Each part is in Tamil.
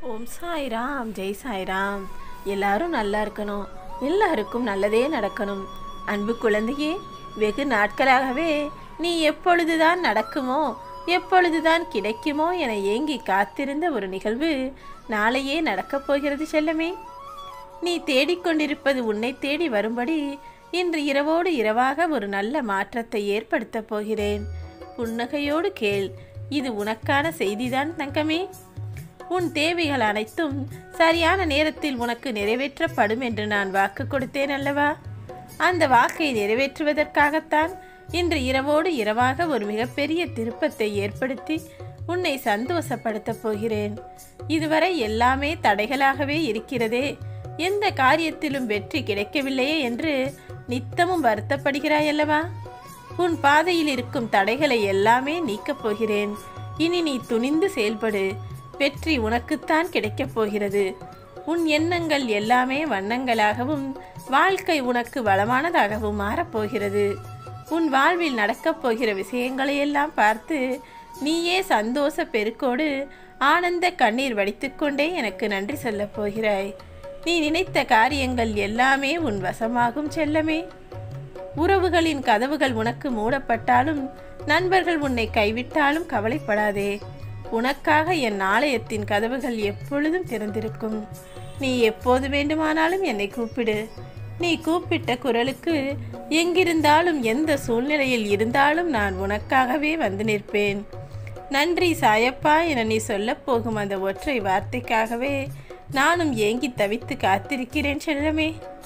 ஓம் சாய்ராம், ஜெய் சாய்ராம். எல்லாரும் நல்லா இருக்கணும், எல்லாருக்கும் நல்லதே நடக்கணும். அன்பு குழந்தையே, வெகு நாட்களாகவே நீ எப்பொழுதுதான் நடக்குமோ, எப்பொழுதுதான் கிடைக்குமோ என ஏங்கி காத்திருந்த ஒரு நிகழ்வு நாளையே நடக்கப் போகிறது செல்லமே. நீ தேடிக்கொண்டிருப்பது உன்னை தேடி வரும்படி இன்று இரவோடு இரவாக ஒரு நல்ல மாற்றத்தை ஏற்படுத்தப் போகிறேன். புன்னகையோடு கேள், இது உனக்கான செய்திதான் தங்கமே. உன் தேவைகள் அனைத்தும் சரியான நேரத்தில் உனக்கு நிறைவேற்றப்படும் என்று நான் வாக்கு கொடுத்தேன் அல்லவா? அந்த வாக்கை நிறைவேற்றுவதற்காகத்தான் இன்று இரவோடு இரவாக ஒரு மிகப்பெரிய திருப்பத்தை ஏற்படுத்தி உன்னை சந்தோஷப்படுத்தப் போகிறேன். இதுவரை எல்லாமே தடைகளாகவே இருக்கிறதே, எந்த காரியத்திலும் வெற்றி கிடைக்கவில்லையே என்று நித்தமும் வருத்தப்படுகிறாய் அல்லவா? உன் பாதையில் இருக்கும் தடைகளை எல்லாமே நீக்கப் போகிறேன். இனி நீ துணிந்து செயல்படு, வெற்றி உனக்குத்தான் கிடைக்கப் போகிறது. உன் எண்ணங்கள் எல்லாமே வண்ணங்களாகவும் வாழ்க்கை உனக்கு வளமானதாகவும் மாறப்போகிறது. உன் வாழ்வில் நடக்கப் போகிற விஷயங்களையெல்லாம் பார்த்து நீயே சந்தோஷ பெருக்கோடு ஆனந்த கண்ணீர் வடித்துக்கொண்டே எனக்கு நன்றி சொல்லப் போகிறாய். நீ நினைத்த காரியங்கள் எல்லாமே உன் வசமாகும் செல்லமே. உறவுகளின் கதவுகள் உனக்கு மூடப்பட்டாலும், நண்பர்கள் உன்னை கைவிட்டாலும் கவலைப்படாதே. உனக்காக என் ஆலயத்தின் கதவுகள் எப்பொழுதும் திறந்திருக்கும். நீ எப்போது வேண்டுமானாலும் என்னை கூப்பிடு. நீ கூப்பிட்ட குரலுக்கு எங்கிருந்தாலும் எந்த சூழ்நிலையில் இருந்தாலும் நான் உனக்காகவே வந்து நிற்பேன். நன்றி சாயப்பா என நீ சொல்லப் போகும் அந்த ஒற்றை வார்த்தைக்காகவே நானும் ஏங்கி தவித்து காத்திருக்கிறேன் செல்லமே.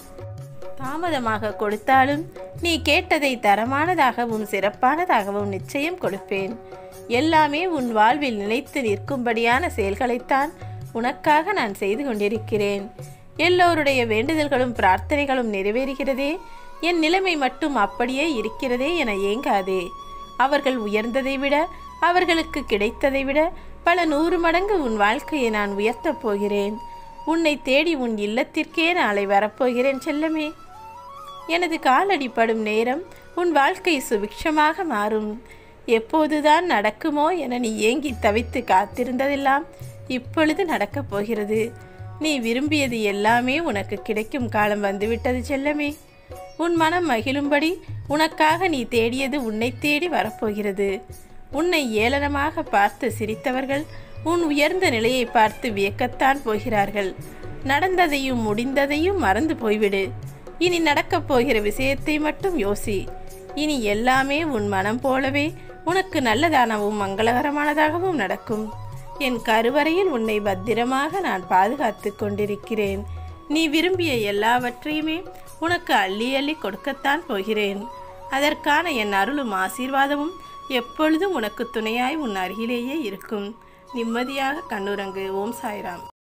தாமதமாக கொடுத்தாலும் நீ கேட்டதை தரமானதாகவும் சிறப்பானதாகவும் நிச்சயம் கொடுப்பேன். எல்லாமே உன் வாழ்வில் நிலைத்து நிற்கும்படியான செயல்களைத்தான் உனக்காக நான் செய்து கொண்டிருக்கிறேன். எல்லோருடைய வேண்டுதல்களும் பிரார்த்தனைகளும் நிறைவேறுகிறதே, என் நிலைமை மட்டும் அப்படியே இருக்கிறதே என ஏங்காதே. அவர்கள் உயர்ந்ததை விட, அவர்களுக்கு கிடைத்ததை விட பல 100 மடங்கு உன் வாழ்க்கையை நான் உயர்த்தப் போகிறேன். உன்னை தேடி உன் இல்லத்திற்கே நாளை வரப்போகிறேன் செல்லமே. எனது காலடி படும் நேரம் உன் வாழ்க்கை சுபிக்ஷமாக மாறும். எப்போதுதான் நடக்குமோ என நீ ஏங்கி தவித்து காத்திருந்ததெல்லாம் இப்பொழுது நடக்கப் போகிறது. நீ விரும்பியது எல்லாமே உனக்கு கிடைக்கும் காலம் வந்துவிட்டது செல்லமே. உன் மனம் மகிழும்படி உனக்காக நீ தேடியது உன்னை தேடி வரப்போகிறது. உன்னை ஏளனமாக பார்த்து சிரித்தவர்கள் உன் உயர்ந்த நிலையை பார்த்து வியக்கத்தான் போகிறார்கள். நடந்ததையும் முடிந்ததையும் மறந்து போய்விடு. இனி நடக்கப் போகிற விஷயத்தை மட்டும் யோசி. இனி எல்லாமே உன் மனம் போலவே உனக்கு நல்லதானவும் மங்களகரமானதாகவும் நடக்கும். என் கருவறையில் உன்னை பத்திரமாக நான் பாதுகாத்து கொண்டிருக்கிறேன். நீ விரும்பிய எல்லாவற்றையுமே உனக்கு அள்ளி அள்ளி கொடுக்கத்தான் போகிறேன். அதற்கான என் அருளும் ஆசீர்வாதமும் எப்பொழுதும் உனக்கு துணையாய் உன் அருகிலேயே இருக்கும். நிம்மதியாக கண்ணுறங்கு. ஓம் சாய்ராம்.